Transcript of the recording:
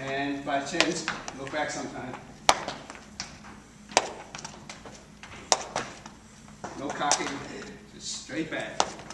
And by chins, look back sometime. No cocking, just straight back.